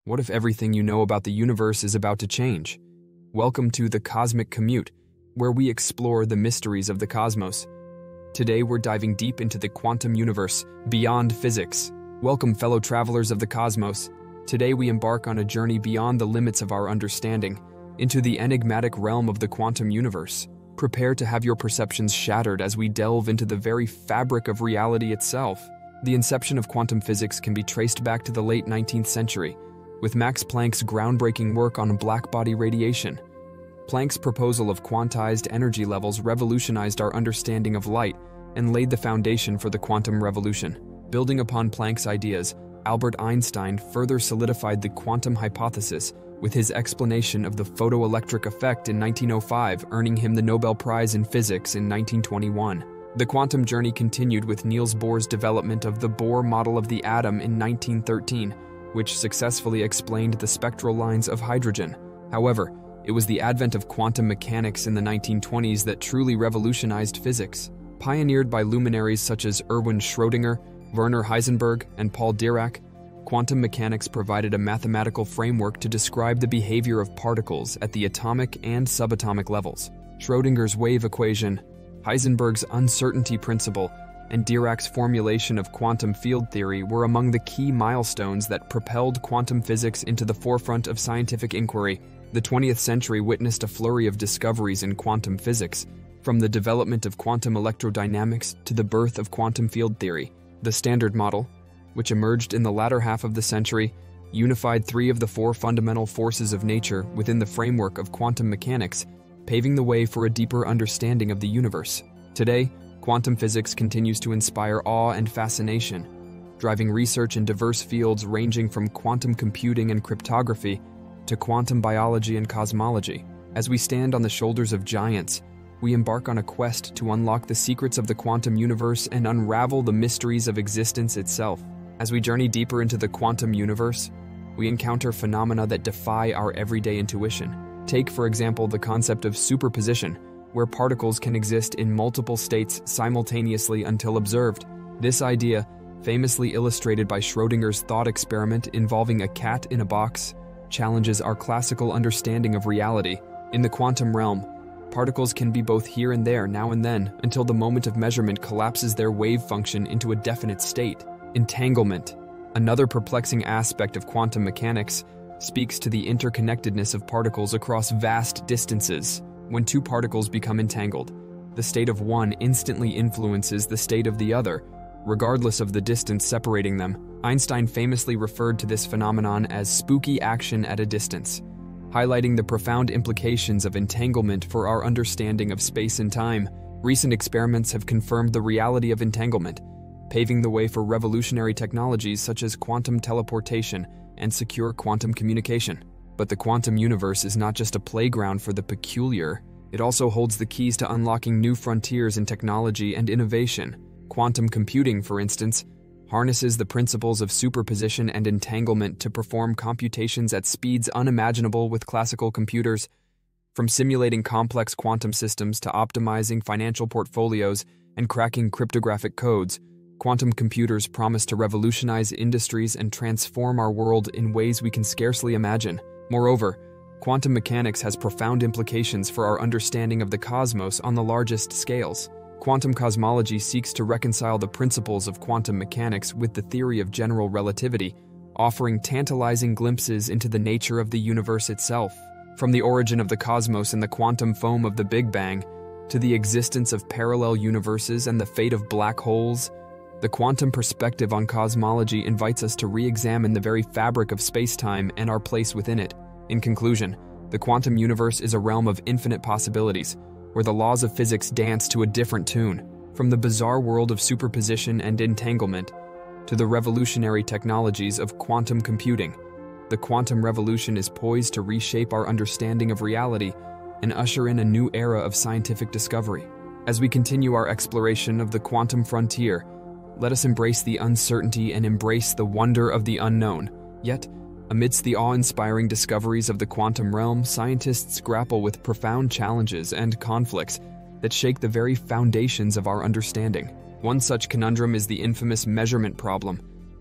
What if everything you know about the universe is about to change? Welcome to the Cosmic Commute, where we explore the mysteries of the cosmos. Today we're diving deep into the quantum universe, beyond physics. Welcome, fellow travelers of the cosmos. Today we embark on a journey beyond the limits of our understanding, into the enigmatic realm of the quantum universe. Prepare to have your perceptions shattered as we delve into the very fabric of reality itself. The inception of quantum physics can be traced back to the late 19th century, with Max Planck's groundbreaking work on black-body radiation. Planck's proposal of quantized energy levels revolutionized our understanding of light and laid the foundation for the quantum revolution. Building upon Planck's ideas, Albert Einstein further solidified the quantum hypothesis with his explanation of the photoelectric effect in 1905, earning him the Nobel Prize in Physics in 1921. The quantum journey continued with Niels Bohr's development of the Bohr model of the atom in 1913, which successfully explained the spectral lines of hydrogen. However, it was the advent of quantum mechanics in the 1920s that truly revolutionized physics. Pioneered by luminaries such as Erwin Schrödinger, Werner Heisenberg, and Paul Dirac, quantum mechanics provided a mathematical framework to describe the behavior of particles at the atomic and subatomic levels. Schrödinger's wave equation, Heisenberg's uncertainty principle, and Dirac's formulation of quantum field theory were among the key milestones that propelled quantum physics into the forefront of scientific inquiry. The 20th century witnessed a flurry of discoveries in quantum physics, from the development of quantum electrodynamics to the birth of quantum field theory. The Standard Model, which emerged in the latter half of the century, unified three of the four fundamental forces of nature within the framework of quantum mechanics, paving the way for a deeper understanding of the universe. Today, quantum physics continues to inspire awe and fascination, driving research in diverse fields ranging from quantum computing and cryptography to quantum biology and cosmology. As we stand on the shoulders of giants, we embark on a quest to unlock the secrets of the quantum universe and unravel the mysteries of existence itself. As we journey deeper into the quantum universe, we encounter phenomena that defy our everyday intuition. Take, for example, the concept of superposition, where particles can exist in multiple states simultaneously until observed. This idea, famously illustrated by Schrödinger's thought experiment involving a cat in a box, challenges our classical understanding of reality. In the quantum realm, particles can be both here and there, now and then, until the moment of measurement collapses their wave function into a definite state. Entanglement, another perplexing aspect of quantum mechanics, speaks to the interconnectedness of particles across vast distances. When two particles become entangled, the state of one instantly influences the state of the other, regardless of the distance separating them. Einstein famously referred to this phenomenon as spooky action at a distance, highlighting the profound implications of entanglement for our understanding of space and time. Recent experiments have confirmed the reality of entanglement, paving the way for revolutionary technologies such as quantum teleportation and secure quantum communication. But the quantum universe is not just a playground for the peculiar, it also holds the keys to unlocking new frontiers in technology and innovation. Quantum computing, for instance, harnesses the principles of superposition and entanglement to perform computations at speeds unimaginable with classical computers. From simulating complex quantum systems to optimizing financial portfolios and cracking cryptographic codes, quantum computers promise to revolutionize industries and transform our world in ways we can scarcely imagine. Moreover, quantum mechanics has profound implications for our understanding of the cosmos on the largest scales. Quantum cosmology seeks to reconcile the principles of quantum mechanics with the theory of general relativity, offering tantalizing glimpses into the nature of the universe itself. From the origin of the cosmos and the quantum foam of the Big Bang, to the existence of parallel universes and the fate of black holes, the quantum perspective on cosmology invites us to re-examine the very fabric of space-time and our place within it. In conclusion, the quantum universe is a realm of infinite possibilities, where the laws of physics dance to a different tune. From the bizarre world of superposition and entanglement to the revolutionary technologies of quantum computing, the quantum revolution is poised to reshape our understanding of reality and usher in a new era of scientific discovery. As we continue our exploration of the quantum frontier, let us embrace the uncertainty and embrace the wonder of the unknown. Yet, amidst the awe-inspiring discoveries of the quantum realm, scientists grapple with profound challenges and conflicts that shake the very foundations of our understanding. One such conundrum is the infamous measurement problem,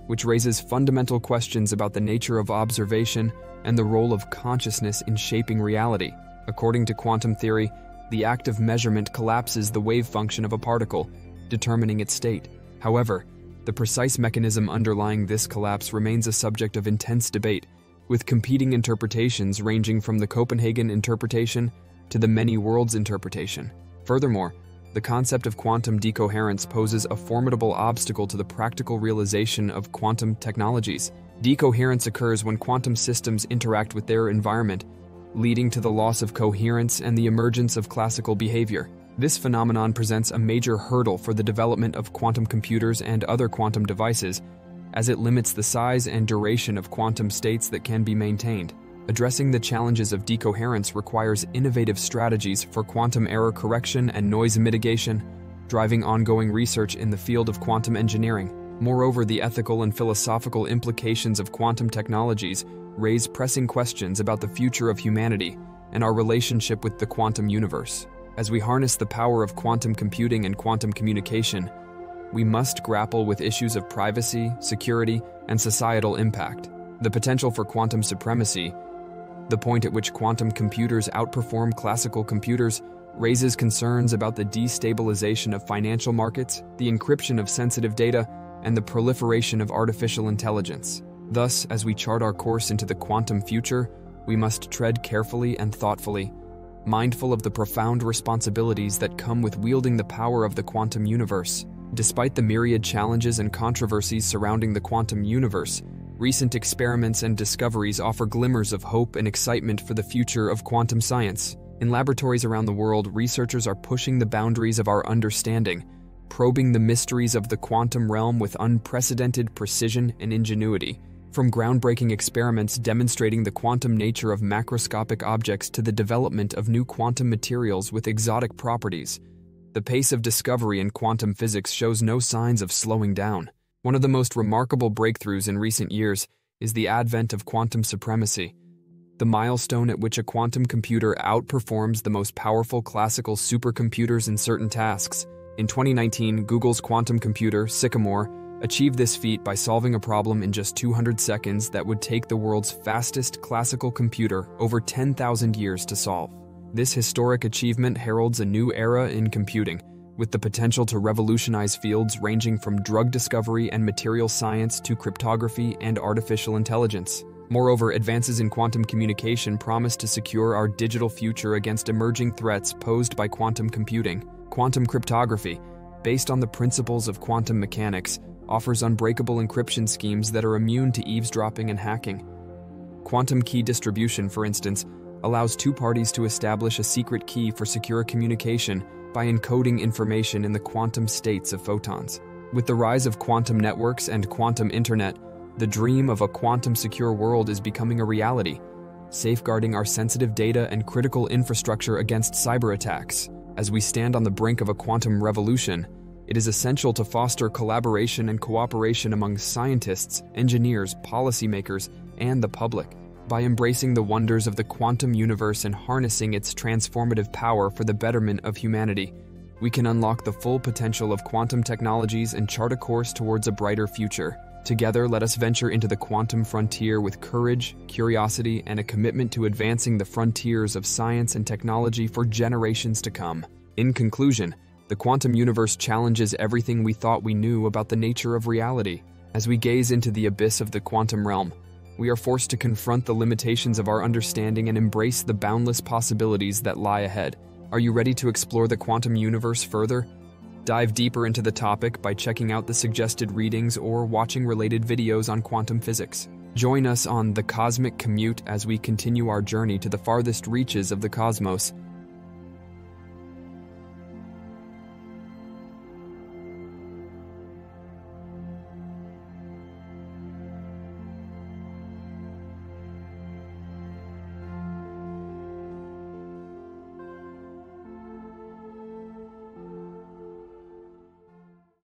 which raises fundamental questions about the nature of observation and the role of consciousness in shaping reality. According to quantum theory, the act of measurement collapses the wave function of a particle, determining its state. However, the precise mechanism underlying this collapse remains a subject of intense debate, with competing interpretations ranging from the Copenhagen interpretation to the many worlds interpretation. Furthermore, the concept of quantum decoherence poses a formidable obstacle to the practical realization of quantum technologies. Decoherence occurs when quantum systems interact with their environment, leading to the loss of coherence and the emergence of classical behavior. This phenomenon presents a major hurdle for the development of quantum computers and other quantum devices, as it limits the size and duration of quantum states that can be maintained. Addressing the challenges of decoherence requires innovative strategies for quantum error correction and noise mitigation, driving ongoing research in the field of quantum engineering. Moreover, the ethical and philosophical implications of quantum technologies raise pressing questions about the future of humanity and our relationship with the quantum universe. As we harness the power of quantum computing and quantum communication, we must grapple with issues of privacy, security, and societal impact. The potential for quantum supremacy, the point at which quantum computers outperform classical computers, raises concerns about the destabilization of financial markets, the encryption of sensitive data, and the proliferation of artificial intelligence. Thus, as we chart our course into the quantum future, we must tread carefully and thoughtfully, mindful of the profound responsibilities that come with wielding the power of the quantum universe. Despite the myriad challenges and controversies surrounding the quantum universe, recent experiments and discoveries offer glimmers of hope and excitement for the future of quantum science. In laboratories around the world, researchers are pushing the boundaries of our understanding, probing the mysteries of the quantum realm with unprecedented precision and ingenuity. From groundbreaking experiments demonstrating the quantum nature of macroscopic objects to the development of new quantum materials with exotic properties, the pace of discovery in quantum physics shows no signs of slowing down. One of the most remarkable breakthroughs in recent years is the advent of quantum supremacy, the milestone at which a quantum computer outperforms the most powerful classical supercomputers in certain tasks. In 2019, Google's quantum computer, Sycamore, achieved this feat by solving a problem in just 200 seconds that would take the world's fastest classical computer over 10,000 years to solve. This historic achievement heralds a new era in computing, with the potential to revolutionize fields ranging from drug discovery and material science to cryptography and artificial intelligence. Moreover, advances in quantum communication promise to secure our digital future against emerging threats posed by quantum computing. Quantum cryptography, based on the principles of quantum mechanics, offers unbreakable encryption schemes that are immune to eavesdropping and hacking. Quantum key distribution, for instance, allows two parties to establish a secret key for secure communication by encoding information in the quantum states of photons. With the rise of quantum networks and quantum internet, the dream of a quantum-secure world is becoming a reality, safeguarding our sensitive data and critical infrastructure against cyber attacks. As we stand on the brink of a quantum revolution, it is essential to foster collaboration and cooperation among scientists, engineers, policymakers, and the public. By embracing the wonders of the quantum universe and harnessing its transformative power for the betterment of humanity, we can unlock the full potential of quantum technologies and chart a course towards a brighter future. Together, let us venture into the quantum frontier with courage, curiosity, and a commitment to advancing the frontiers of science and technology for generations to come. In conclusion, the quantum universe challenges everything we thought we knew about the nature of reality. As we gaze into the abyss of the quantum realm, we are forced to confront the limitations of our understanding and embrace the boundless possibilities that lie ahead. Are you ready to explore the quantum universe further? Dive deeper into the topic by checking out the suggested readings or watching related videos on quantum physics. Join us on The Cosmic Commute as we continue our journey to the farthest reaches of the cosmos.